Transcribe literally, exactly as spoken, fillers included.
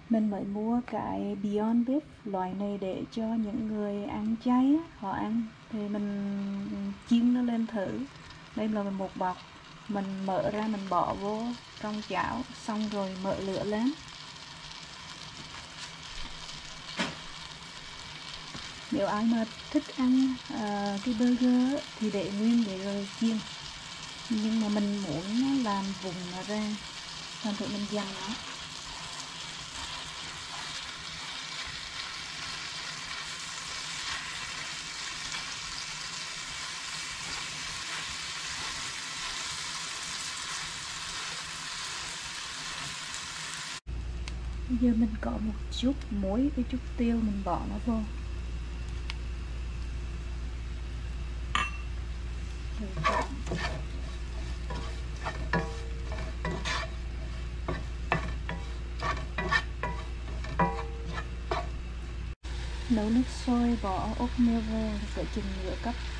Mình mới mua cái Beyond Beef loại này để cho những người ăn chay á, họ ăn thì mình chiên nó lên thử. Đây là một bọc, mình mở ra mình bỏ vô trong chảo xong rồi mở lửa lên. Nếu ai mà thích ăn uh, cái burger á, thì để nguyên để rồi chiên, nhưng mà mình muốn làm vùng nó ra, thành thử mình dầm nó. Bây giờ mình có một chút muối với chút tiêu, mình bỏ nó vô. Nấu nước sôi, bỏ oatmeal vô, cỡ chừng nửa cốc.